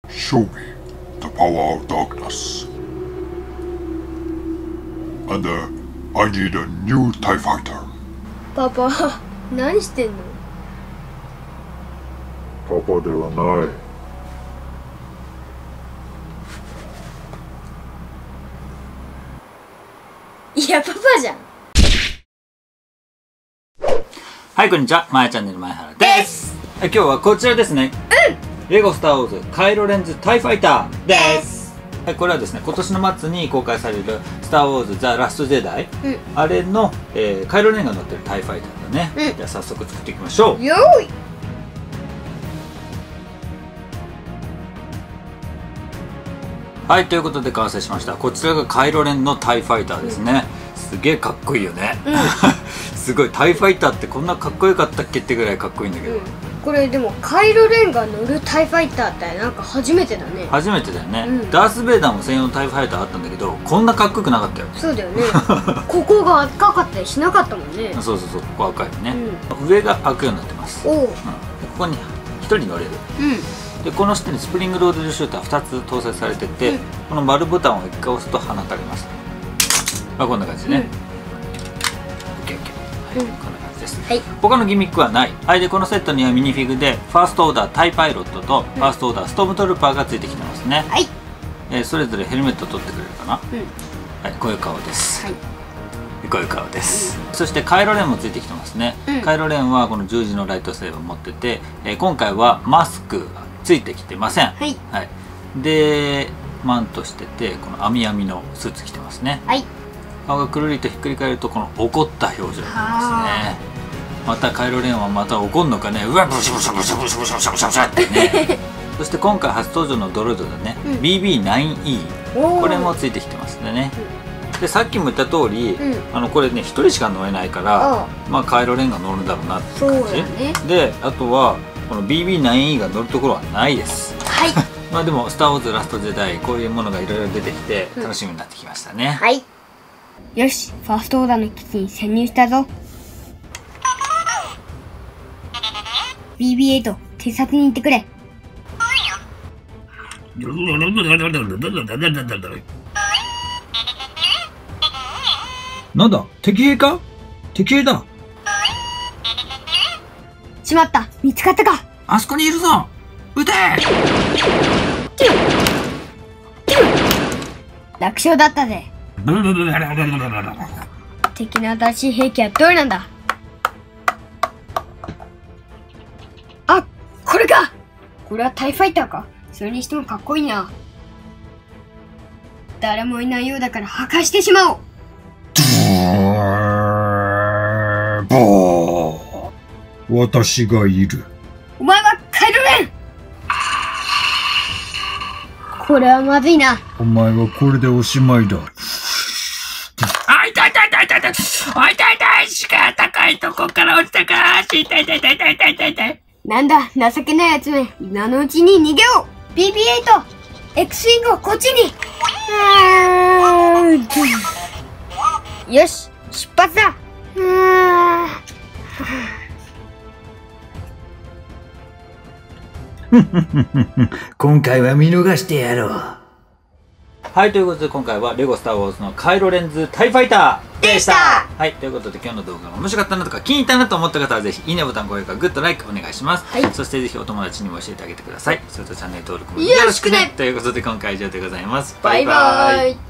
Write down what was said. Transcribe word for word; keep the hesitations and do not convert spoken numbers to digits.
Show me the power of darkness. And uh, I need a new TIE Fighter. パパ、何してんの？ パパではない。 いや、パパじゃん。 はい、こんにちは。まやチャンネル前原です。はい、今日はこちらですね。うん。レゴスターウォーズカイロレンズタイファイターです。はい、これはですね、今年の末に公開されるスターウォーズザラストジェダイ、うん、あれの、えー、カイロレンが乗ってるタイファイターだね。うん、じゃあ早速作っていきましょう。 よーい。 はい、ということで完成しました。こちらがカイロレンのタイファイターですね。うん、すげえかっこいいよね。うん、すごい、タイファイターってこんなかっこよかったっけってぐらいかっこいいんだけど。うん、これでもカイロレンが乗るタイファイターってなんか初めてだね。初めてだよね。うん、ダース・ベイダーも専用のタイファイターあったんだけど、こんなかっこよくなかったよ。そうだよね。ここが赤かったりしなかったもんね。そうそうそう、ここ赤いよね。うん、上が開くようになってます。おお、うん、ここにひとり乗れる。うん、でこの下にスプリングロードルシューターふたつ搭載されてて、うん、この丸ボタンをいっかい押すと放たれます。まあこんな感じでね。オッケーオッケー。はい、こんな感じです。はい、他のギミックはない。はい、でこのセットにはミニフィグでファーストオーダータイパイロットとファーストオーダーストームトルーパーがついてきてますね。はい、えー、それぞれヘルメット取ってくれるかな。うん、はい、こういう顔です。はい、こういう顔です。うん、そしてカイロレンもついてきてますね。うん、カイロレンはこの十字のライトセーバーを持ってて、えー、今回はマスクついてきてません。はい、はい、でマントしててこの網網のスーツ着てますね。はい、顔がくるりとひっくり返るとこの怒った表情になりますね。またカイロレンはまた怒るのかね、うわブシャブシャブシャブシャブシャブシャブシャブシャってね。そして今回初登場のドロイドだね、うん、ビービーナインイー これもついてきてますね。うん、でさっきも言った通り、うん、あのこれねひとりしか乗れないから、まあカイロレンが乗るんだろうなって感じ、ね、であとはこの ビービーナインイー が乗るところはないです。はい。まあでも「スター・ウォーズ・ラスト・ジェダイ」こういうものがいろいろ出てきて楽しみになってきましたね。うん、はい。 よし、ファーストオーダーの基地に潜入したぞ。ビービーエイト 偵察に行ってくれ。 なんだ、敵兵か？敵兵だ。 しまった、見つかったか。 あそこにいるぞ。撃て。 楽勝だったぜ。敵の新しい兵器はどれなんだ。あ、これか。これはタイファイターか。それにしてもかっこいいな。誰もいないようだから破壊してしまおう。 私がいる。 お前はカイロレン。これはまずいな。 お前はこれでおしまいだ。 あ、痛い痛い痛い痛い痛い。あ、痛い痛い。しか高いとこから落ちたか。痛い痛い痛い痛い痛い痛い痛い痛い。 なんだ、情けないやつめ。今のうちに逃げよう。ビービーエイト X ウィングをこっちに。よし、出発だ。 今回は見逃してやろう。はい、ということで今回はレゴスター・ウォーズのカイロレンズタイファイターでした。はい、ということで今日の動画が面白かったなとか気に入ったなと思った方はぜひいいねボタン、高評価、グッド、ライクお願いします。はい、そしてぜひお友達にも教えてあげてください。それとチャンネル登録もよろしくね。ということで今回は以上でございます。バイバーイ。